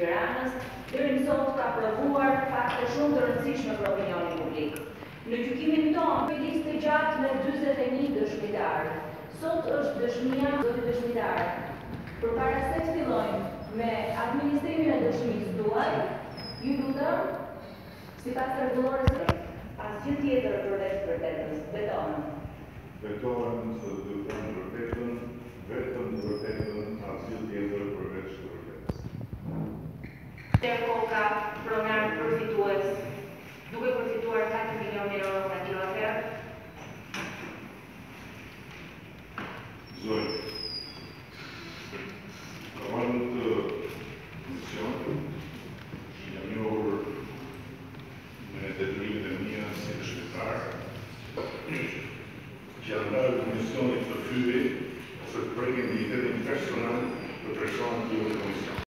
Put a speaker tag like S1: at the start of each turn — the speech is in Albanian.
S1: Edi Ramës, deri në sot ka provuar fakte shumë të rëndësishme për opinionin publik. Në gjykimin tonë, një listë gjatë me 41 dëshmitarë. Sot është dëshmia zoti dëshmitar. Përpara se të fillojmë me administrimin e dëshmisë tuaj, ju lutem, sipas rregullores, asgjë tjetër përveç vërtetës. Betonën.
S2: Betonën se do të them vërtetën, vetëm vërtetën, asgjë tjetër përveç vërtetës.
S1: Lefter Koka,